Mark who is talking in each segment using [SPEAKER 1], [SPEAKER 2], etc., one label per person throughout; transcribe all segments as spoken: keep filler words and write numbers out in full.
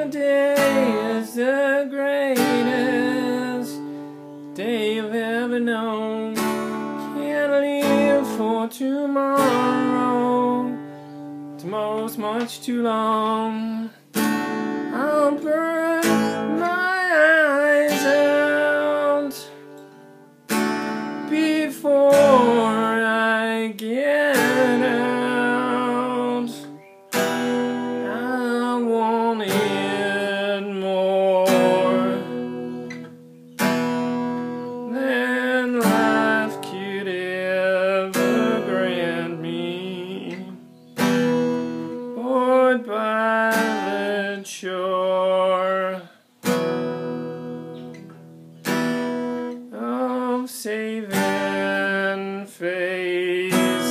[SPEAKER 1] Today is the greatest day I've ever known. Can't live for tomorrow. Tomorrow's much too long. I'll burn my eyes out before I get out. I want it more than life could ever grant me. Bored by the chore of saving face.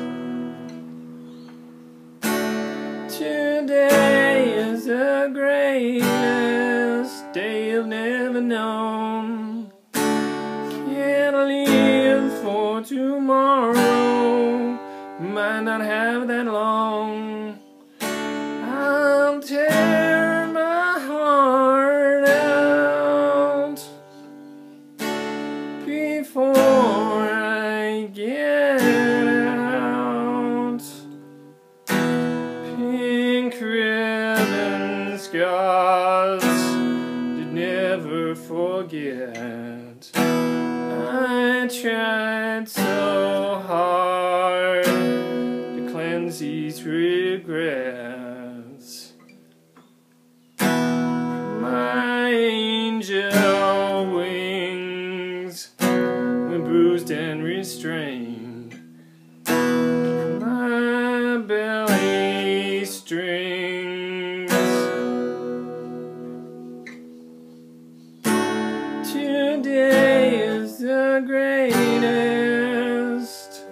[SPEAKER 1] Today is the greatest day I've never known. Can't live for tomorrow. Might not have that long. I'll tear my heart out before I get out. Pink ribbon scars did never forget. I tried so hard to cleanse these regrets. My angel wings were bruised and restrained. My belly strings. Today is the greatest.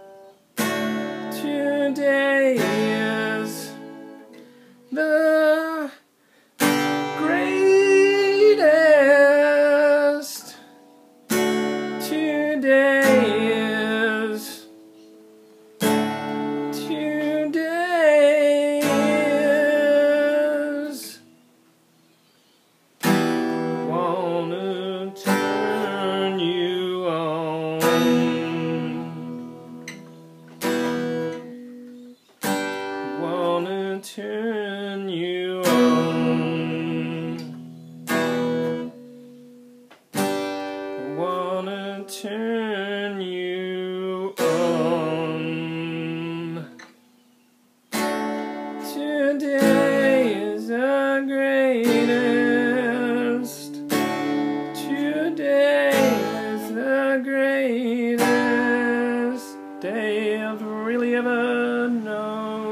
[SPEAKER 1] Today is the greatest. Today is. Today is. Wanna turn you on. Wanna turn you on. Wanna turn you on. Today is the greatest. Today is the greatest day I've really ever known.